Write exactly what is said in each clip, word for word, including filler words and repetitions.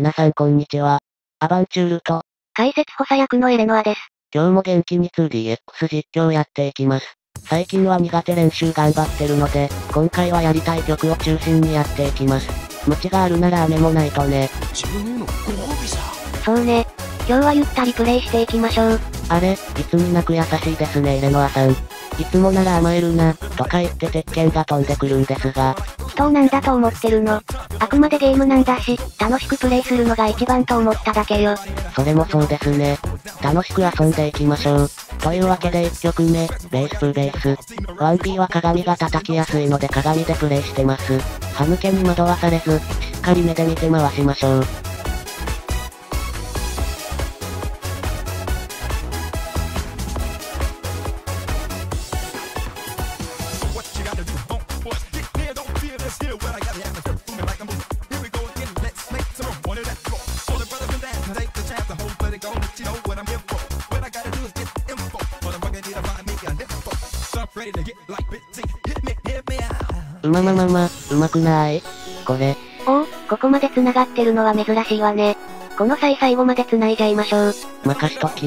皆さんこんにちは。アバンチュールと、 解説補佐役のエレノアです。 今日も元気に ツーディーエックス 実況やっていきます。最近は苦手練習頑張ってるので、今回はやりたい曲を中心にやっていきます。ムチがあるなら雨もないとね。 自分へのご褒美さ。 そうね。今日はゆったりプレイしていきましょう。 あれ、いつになく優しいですねエレノアさん。いつもなら甘えるな、とか言って鉄拳が飛んでくるんですが。 人をなんだと思ってるの。あくまでゲームなんだし、楽しくプレイするのが一番と思っただけよ。 それもそうですね。楽しく遊んでいきましょう。というわけでいっきょくめ、ベースプーベース。ワンピーは鏡が叩きやすいので鏡でプレイしてます。歯抜けに惑わされず、しっかり目で見て回しましょう。うまままま、うまくないこれ。 おお、ここまで繋がってるのは珍しいわね。この際最後まで繋いじゃいましょう。 任しとき。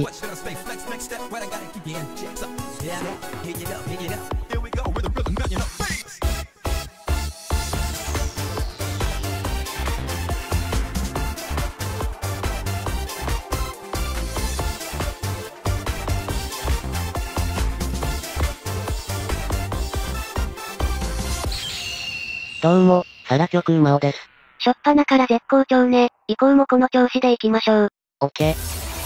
どうも、サラ曲馬尾です。 しょっぱなから絶好調ね。以降もこの調子でいきましょう。 オッケ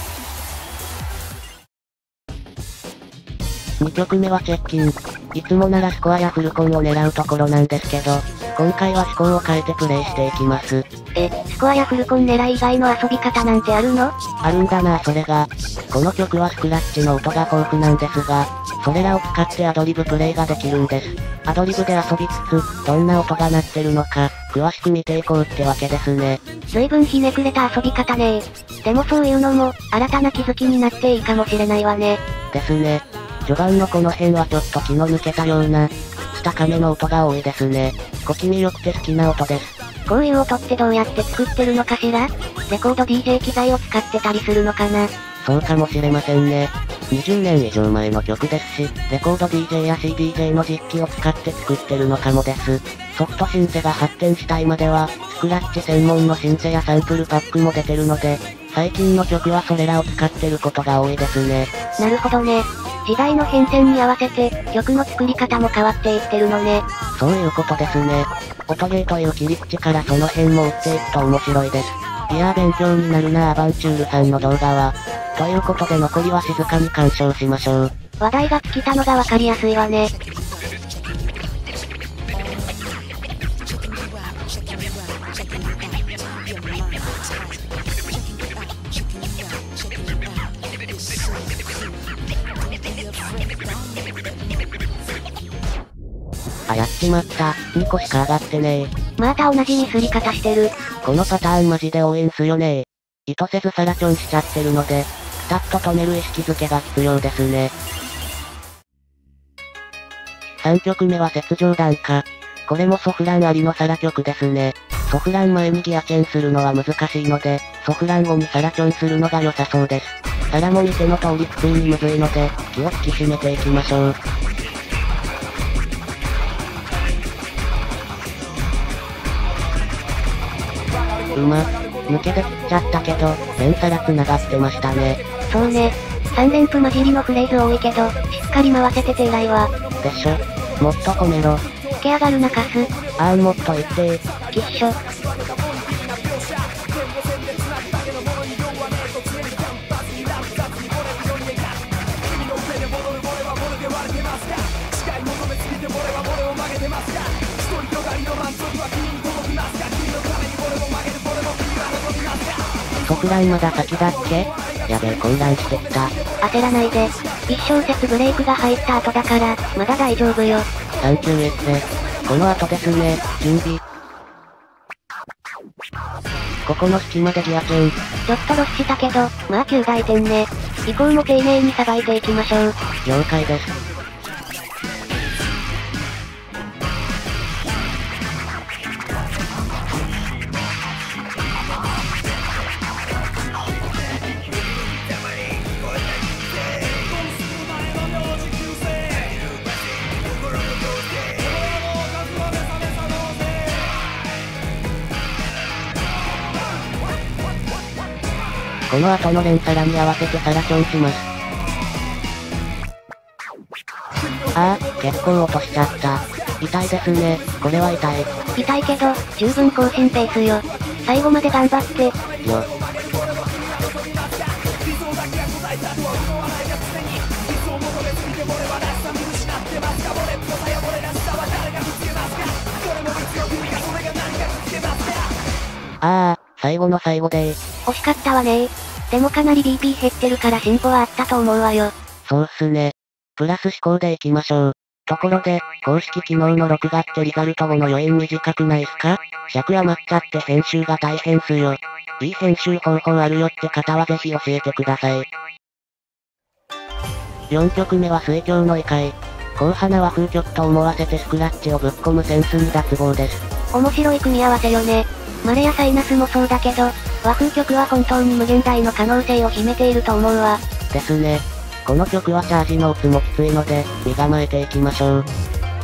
ー。にきょくめはチェッキン。いつもならスコアやフルコンを狙うところなんですけど、今回は思考を変えてプレイしていきます。 え、スコアやフルコン狙い以外の遊び方なんてあるの？ あるんだなそれが。この曲はスクラッチの音が豊富なんですが、それらを使ってアドリブプレイができるんです。アドリブで遊びつつ、どんな音が鳴ってるのか、詳しく見ていこうってわけですね。 随分ひねくれた遊び方ね。でもそういうのも、新たな気づきになっていいかもしれないわね。 ですね。序盤のこの辺はちょっと気の抜けたような、高めの音が多いですね。小気味良くて好きな音です。 こういう音ってどうやって作ってるのかしら？レコード ディージェー 機材を使ってたりするのかな？ そうかもしれませんね。にじゅうねん以上前の曲ですし、レコード ディージェー や シーディージェー の実機を使って作ってるのかもです。ソフトシンセが発展した今では、スクラッチ専門のシンセやサンプルパックも出てるので、最近の曲はそれらを使ってることが多いですね。 なるほどね。時代の変遷に合わせて、曲の作り方も変わっていってるのね。 そういうことですね。音ゲーという切り口からその辺も追っていくと面白いです。いやー勉強になるなアバンチュールさんの動画は。ということで残りは静かに鑑賞しましょう。 話題が尽きたのがわかりやすいわね。 あ、やっちまった。にこしか上がってねー。 また同じミスり方してる。 このパターンマジで応援すよねー。意図せずサラチョンしちゃってるので、ピタッと止める意識づけが必要ですね。さんきょくめは雪上弾か。これもソフランありのサラ曲ですね。ソフラン前にギアチェンするのは難しいので、ソフラン後にサラチョンするのが良さそうです。サラも見ての通り普通にむずいので、気を引き締めていきましょう。うま。抜けて切っちゃったけど、連サラ繋がってましたね。 そうね。さん連符混じりのフレーズ多いけど、しっかり回せてて偉いわ。 でしょ。もっと込めろ。 つけ上がるなカス。 あーんもっと言ってー。 きっしょ。 ソフランまだ先だっけ？やべえ混乱してきた。 焦らないで。一小節ブレイクが入った後だから、まだ大丈夫よ。 サンキューエッセ。この後ですね、準備。ここの隙間でギアチェン。 ちょっとロスしたけど、まあきゅう大点ね。以降も丁寧にさばいていきましょう。 了解です。 この後の連さらに合わせてサラチョンします。ああ、結構落としちゃった。痛いですね。これは痛い。 痛いけど、十分更新ペースよ。最後まで頑張って。よ。 ああ、最後の最後でー。 惜しかったわねー。でもかなり ビーピー 減ってるから進歩はあったと思うわよ。 そうっすね。プラス思考でいきましょう。ところで、公式機能の録画ってリザルト後の余韻短くないっすか？尺余っちゃって編集が大変っすよ。いい編集方法あるよって方はぜひ教えてください。よんきょくめは水郷の異界。硬派な和風曲と思わせてスクラッチをぶっ込むセンスに脱帽です。 面白い組み合わせよね。マレやサイナスもそうだけど、和風曲は本当に無限大の可能性を秘めていると思うわ。 ですね。この曲はチャージのオツもきついので、身構えていきましょう。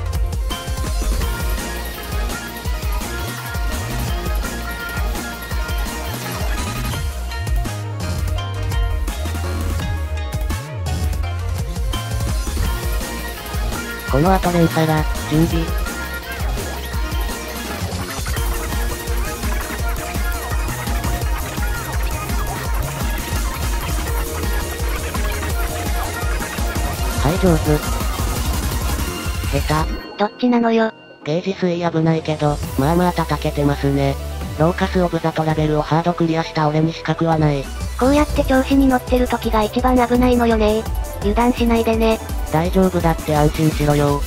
この後連皿、準備。はい、上手。下手。 どっちなのよ。 ゲージ水危ないけど、まあまあ叩けてますね。ローカスオブザトラベルをハードクリアした俺に資格はない。 こうやって調子に乗ってる時が一番危ないのよね。油断しないでね。 大丈夫だって安心しろよ。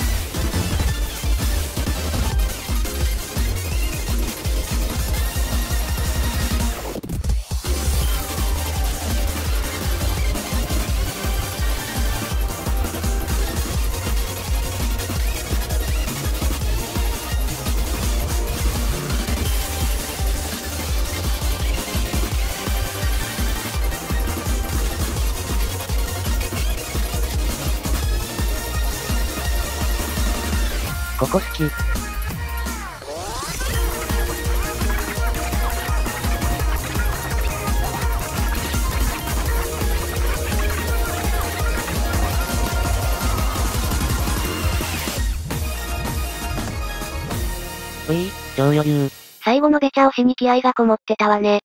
ここ好き。うい、超余裕。 最後のべちゃ押しに気合がこもってたわね。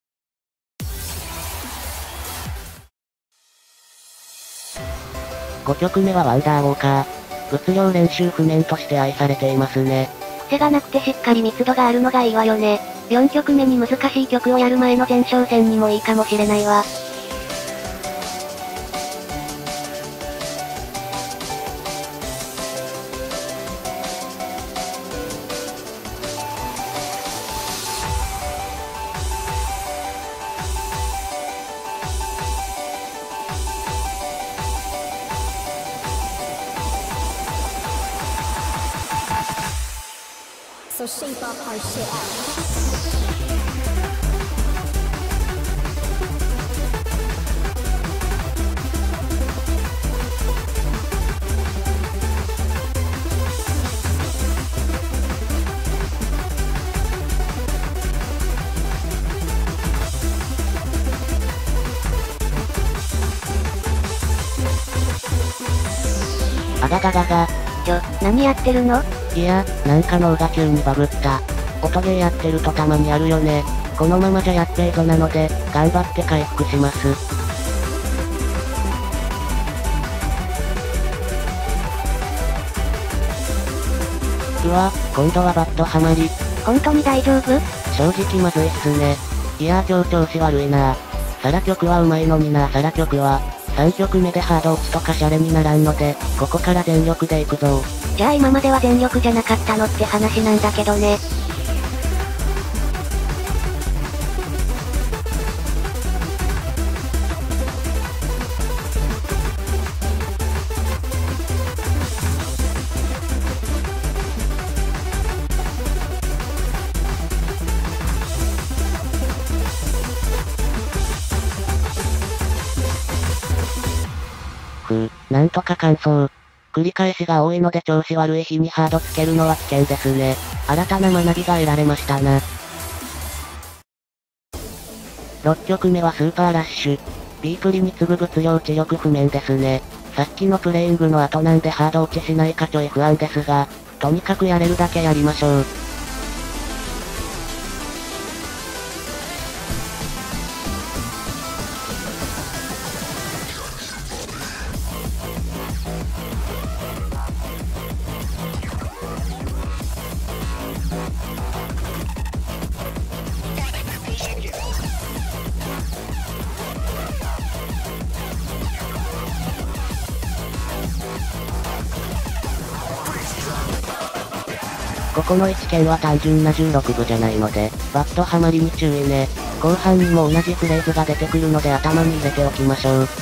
ごきょくめはワンダーウォーカー。物量練習譜面として愛されていますね。 癖がなくてしっかり密度があるのがいいわよね。よんきょくめに難しい曲をやる前の前哨戦にもいいかもしれないわ。 So shape up our shit. あがががが。 ちょ、何やってるの？ いや、なんか脳が急にバグった。音ゲーやってるとたまにあるよね。このままじゃやっべーぞなので、頑張って回復します。うわ、今度はバットハマり。 本当に大丈夫？ 正直まずいっすね。いやー今日調子悪いなー。サラ曲はうまいのになーサラ曲は。さんきょくめでハード落ちとかシャレにならんので、ここから全力でいくぞ。 じゃあ今までは全力じゃなかったのって話なんだけどね。 ふう、なんとか完走。繰り返しが多いので調子悪い日にハードつけるのは危険ですね。新たな学びが得られましたな。 ろっきょくめはスーパーラッシュ。B プリに次ぐ物量知力不明ですね。さっきのプレイングの後なんでハード落ちしないかちょい不安ですが、とにかくやれるだけやりましょう。ここのいち剣は単純なじゅうろくぶじゃないので、バットハマりに注意ね。後半にも同じフレーズが出てくるので頭に入れておきましょう。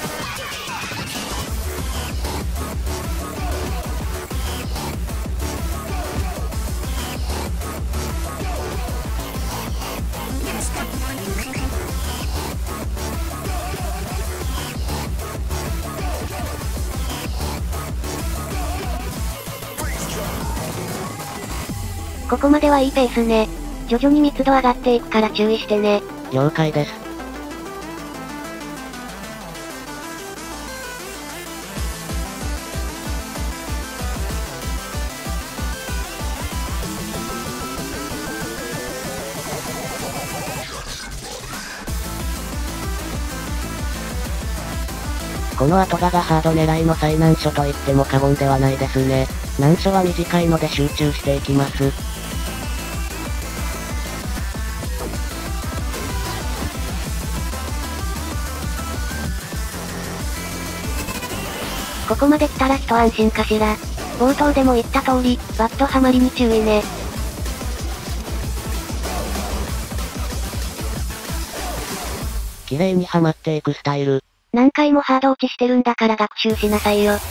ここまではいいペースね。徐々に密度上がっていくから注意してね。 了解です。この後ががハード狙いの最難所と言っても過言ではないですね。難所は短いので集中していきます。 ここまで来たら一安心かしら。冒頭でも言った通り、バットハマりに注意ね。 綺麗にはまっていくスタイル。 何回もハード落ちしてるんだから学習しなさいよ。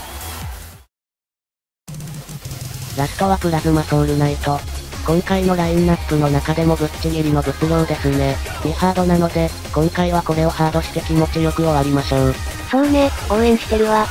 ラストはプラズマソウルナイト。今回のラインナップの中でもぶっちぎりの物量ですね。にハードなので、今回はこれをハードして気持ちよく終わりましょう。 そうね、応援してるわ。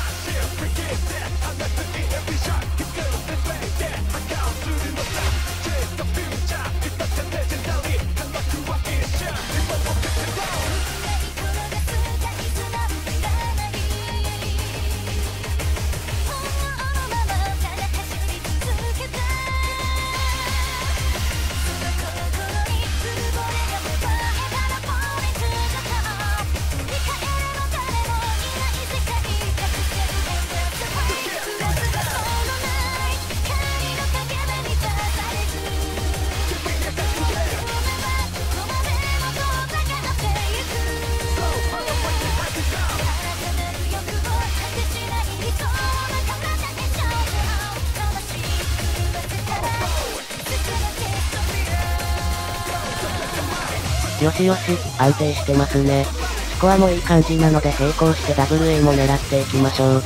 よしよし、安定してますね。スコアもいい感じなので並行して ダブルエー も狙っていきましょう。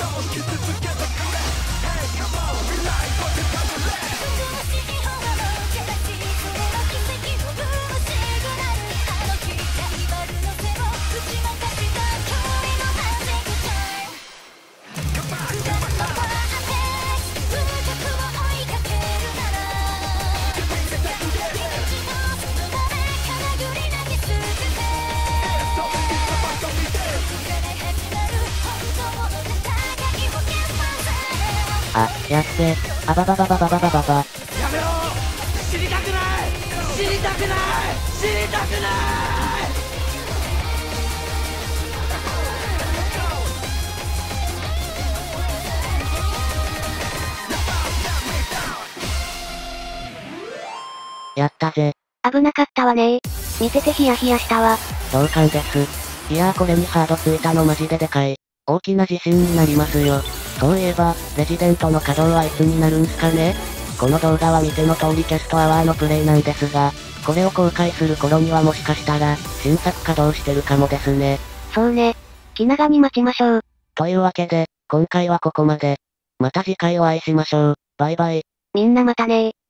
あ、やっべ。あばばばばばばばばば。 やめろー、知りたくない知りたくない知りたくないやったぜ。 危なかったわねー。見ててヒヤヒヤしたわ。 同感です。いやーこれにハードついたのマジででかい。大きな自信になりますよ。そういえば、レジデントの稼働はいつになるんすかね？この動画は見ての通りキャストアワーのプレイなんですが、これを公開する頃にはもしかしたら、新作稼働してるかもですね。 そうね。気長に待ちましょう。 というわけで、今回はここまで。また次回お会いしましょう。バイバイ。 みんなまたねー。